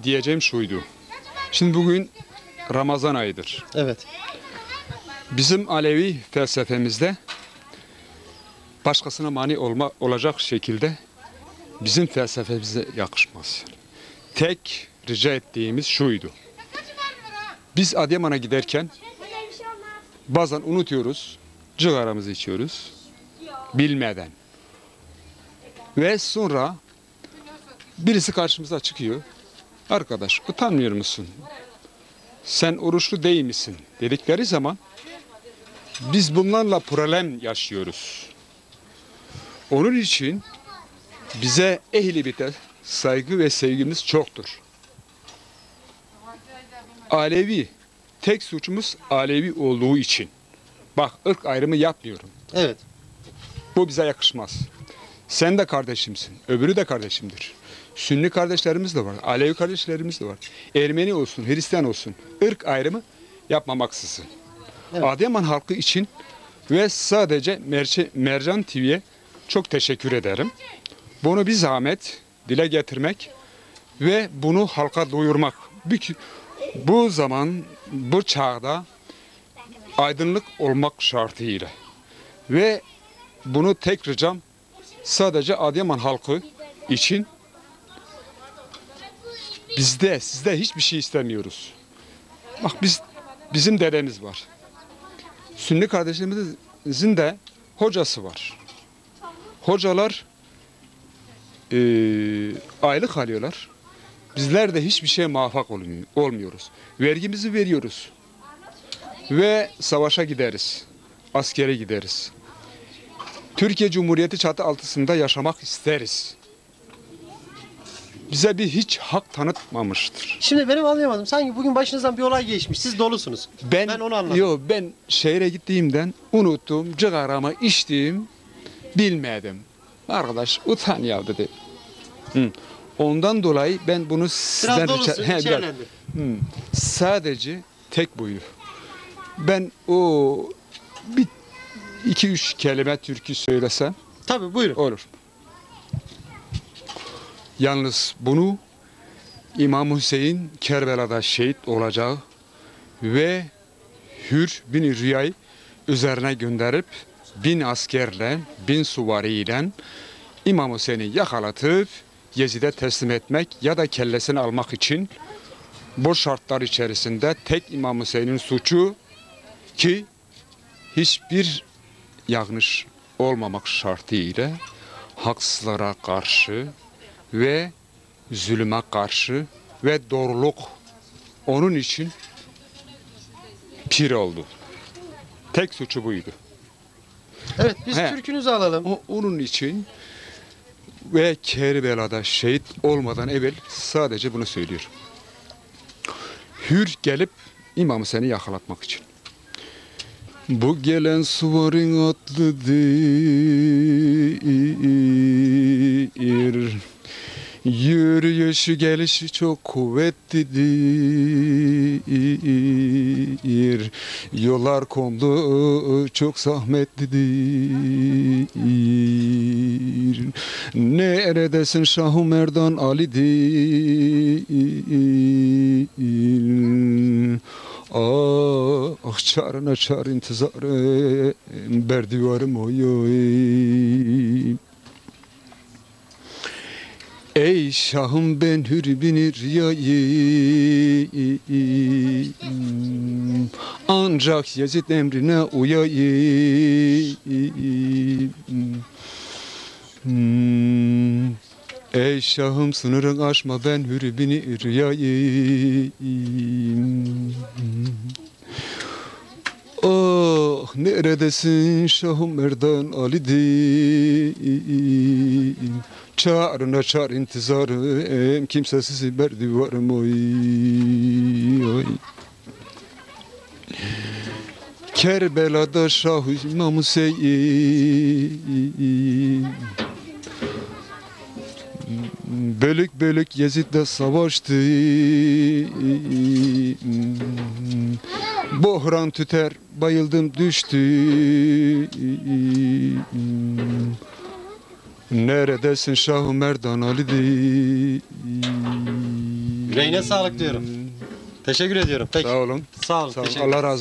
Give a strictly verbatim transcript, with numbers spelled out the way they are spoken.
diyeceğim şuydu. Şimdi bugün Ramazan ayıdır. Evet. Bizim Alevi felsefemizde başkasına mani olma, olacak şekilde bizim felsefemize yakışmaz. Tek rica ettiğimiz şuydu. Biz Adıyaman'a giderken bazen unutuyoruz, cıgaramızı içiyoruz bilmeden. Ve sonra birisi karşımıza çıkıyor. Arkadaş utanmıyor musun? Sen oruçlu değil misin? Dedikleri zaman biz bunlarla problem yaşıyoruz. Onun için bize ehli bite saygı ve sevgimiz çoktur. Alevi, tek suçumuz Alevi olduğu için. Bak ırk ayrımı yapmıyorum. Evet. Bu bize yakışmaz. Sen de kardeşimsin, öbürü de kardeşimdir. Sünni kardeşlerimiz de var, Alevi kardeşlerimiz de var. Ermeni olsun, Hristiyan olsun, ırk ayrımı yapmamaksızın. Evet. Adıyaman halkı için ve sadece Merce, Mercan T V'ye çok teşekkür ederim. Bunu bir zahmet dile getirmek ve bunu halka duyurmak. Bu zaman, bu çağda aydınlık olmak şartıyla. Ve bunu tek ricam sadece Adıyaman halkı için bizde, sizde hiçbir şey istemiyoruz. Bak biz, bizim dedemiz var. Sünni kardeşlerimizin de hocası var. Hocalar e, aylık alıyorlar. Bizler de hiçbir şeye muvaffak olmuyor, olmuyoruz. Vergimizi veriyoruz. Ve savaşa gideriz. Askere gideriz. Türkiye Cumhuriyeti çatı altında yaşamak isteriz. Bize bir hiç hak tanıtmamıştır. Şimdi benim anlayamadım. Sanki bugün başınızdan bir olay geçmiş. Siz dolusunuz. Ben, Ben onu anladım. Yo, ben şehre gittiğimden unuttum. Cıgaramı içtiğim bilmedim. Arkadaş utan ya dedi. Hı. Ondan dolayı ben bunu sizden Biraz dolusun, rica- He, biraz. içerlendi. Hı. Sadece tek buyu. Ben o bir iki üç kelime türkü söylesem Tabii buyurun. olur. Yalnız bunu İmam Hüseyin Kerbela'da şehit olacağı ve Hür bin Rüya'yı üzerine gönderip bin askerle, bin suvariyle İmam Hüseyin'i yakalatıp Yezid'e teslim etmek ya da kellesini almak için bu şartlar içerisinde tek İmam Hüseyin'in suçu ki hiçbir yanlış olmamak şartıyla haksızlara karşı ve zulüme karşı ve doğruluk onun için pir oldu. Tek suçu buydu. Evet biz He. türkünüzü alalım. O, onun için ve Kerbela'da şehit olmadan evvel sadece bunu söylüyorum. Hür gelip İmam Hüseyin'i yakalatmak için. Bu gelen suvarın atlıdır. Yürüyüşü gelişi çok kuvvetlidir. Yollar komdu çok zahmetlidir. Neredesin Şah-ı Merdan Ali'dir. Ah çarına çar intizarım berdivarım oy oy. Ey Şahım ben hür bin rüyayım, ancak Yezid emrine uyayım. Ey Şahım sınırın aşma ben hür bin rüyayım. Ah neredesin Şahım Merdan Ali'dir. Çağrına çağır intizarım kimsesiz berdivarım oy oy. Kerbela'da Şah İmam Hüseyin bölük bölük Yezid'le savaştı. Bohran tüter bayıldım düştü. Neredesin Şah-ı Merdan Ali'dir. Yüreğine sağlık diyorum. Teşekkür ediyorum. Peki. Sağ olun. Sağ olun. Sağ olun. Teşekkür Allah razı